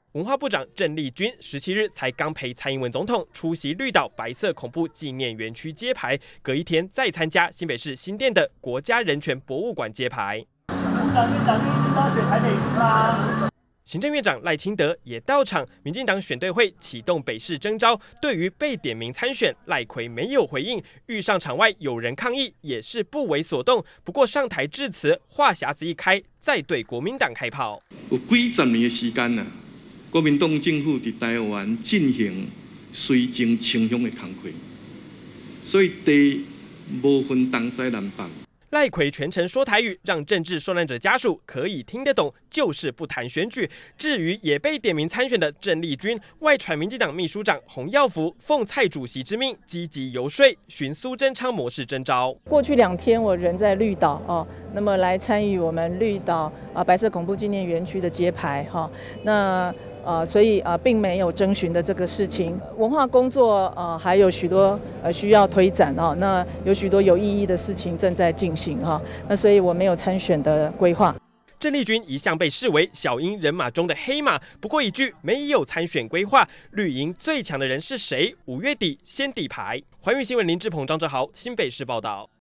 文化部长郑丽君17日才刚陪蔡英文总统出席绿岛白色恐怖纪念园区揭牌，隔一天再参加新北市新店的国家人权博物馆揭牌。院长一直到选台北市啦。行政院长赖清德也到场，民进党选对会启动北市征召，对于被点名参选，赖揆没有回应。遇上场外有人抗议，也是不为所动。不过上台致辞，话匣子一开，再对国民党开炮。 有几十年的时间啦，国民党政府在台湾进行绥靖清乡的工作，所以地无分东西南北。 赖揆全程说台语，让政治受难者家属可以听得懂，就是不谈选举。至于也被点名参选的郑丽君，外传民进党秘书长洪耀福奉蔡主席之命，积极游说，循苏贞昌模式征召。 过去2天我人在绿岛那么来参与我们绿岛白色恐怖纪念园区的揭牌所以并没有征询的这个事情。文化工作还有许多需要推展那有许多有意义的事情正在进行那所以我没有参选的规划。 郑丽君一向被视为小英人马中的黑马，不过一句没有参选规划，绿营最强的人是谁？5月底先底牌。环宇新闻林志鹏、张哲豪新北市报道。